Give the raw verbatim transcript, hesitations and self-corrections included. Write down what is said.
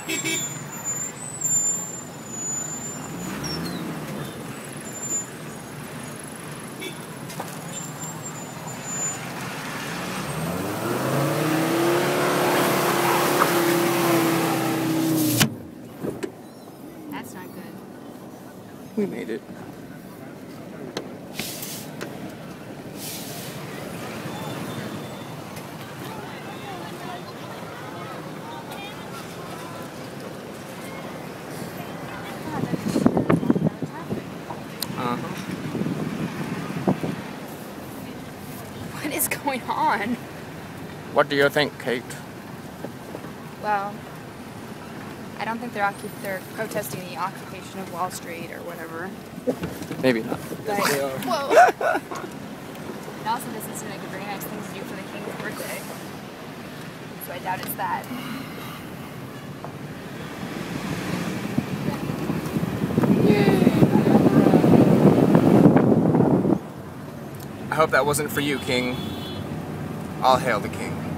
That's not good. We made it. Uh-huh. What is going on? What do you think, Kate? Well, I don't think they're occup they're protesting the occupation of Wall Street or whatever. Maybe not. But, whoa. And also, this is like a very nice thing to do for the king's birthday. So I doubt it's that. I hope that wasn't for you, King. All hail the King.